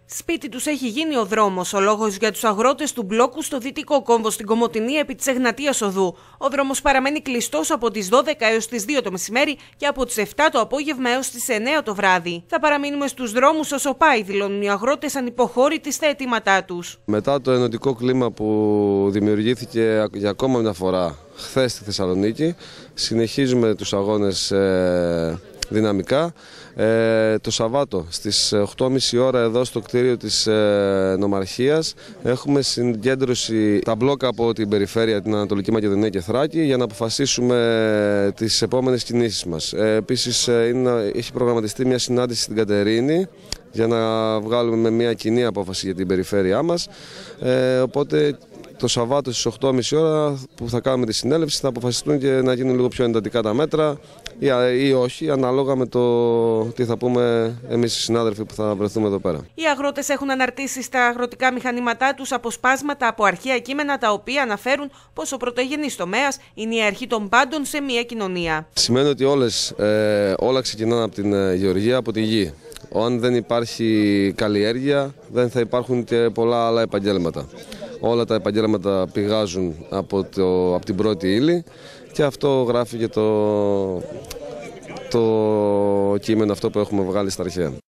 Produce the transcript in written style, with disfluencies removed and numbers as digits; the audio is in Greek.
Σπίτι τους έχει γίνει ο δρόμος. Ο λόγος για τους αγρότες του μπλόκου στο Δυτικό Κόμβο στην Κομοτηνή επί της Εγνατίας Οδού. Ο δρόμος παραμένει κλειστός από τις 12 έως τις 2 το μεσημέρι και από τις 7 το απόγευμα έως τις 9 το βράδυ. Θα παραμείνουμε στους δρόμους όσο πάει, δηλώνουν οι αγρότες ανυποχώρητοι στα αιτήματά τους. Μετά το ενωτικό κλίμα που δημιουργήθηκε για ακόμα μια φορά χθες στη Θεσσαλονίκη, συνεχίζουμε τους αγώνες δυναμικά. Το Σαββάτο στις 8.30 ώρα εδώ στο κτίριο της Νομαρχίας έχουμε συγκέντρωση τα μπλόκα από την περιφέρεια, την Ανατολική Μακεδονία και Θράκη για να αποφασίσουμε τις επόμενες κινήσεις μας. Επίσης έχει προγραμματιστεί μια συνάντηση στην Κατερίνη για να βγάλουμε μια κοινή απόφαση για την περιφέρειά μας. Οπότε το Σαββάτο στις 8.30 ώρα που θα κάνουμε τη συνέλευση θα αποφασιστούν και να γίνουν λίγο πιο εντατικά τα μέτρα ή όχι, ανάλογα με το τι θα πούμε εμείς οι συνάδελφοι που θα βρεθούμε εδώ πέρα. Οι αγρότες έχουν αναρτήσει στα αγροτικά μηχανήματά τους αποσπάσματα από αρχαία κείμενα τα οποία αναφέρουν πως ο πρωτογενής τομέας είναι η αρχή των πάντων σε μια κοινωνία. Σημαίνει ότι όλα ξεκινάνε από την γεωργία, από τη γη. Αν δεν υπάρχει καλλιέργεια, δεν θα υπάρχουν και πολλά άλλα επαγγέλματα. Όλα τα επαγγέλματα πηγάζουν από την πρώτη ύλη και αυτό γράφει και το κείμενο αυτό που έχουμε βγάλει στα αρχαία.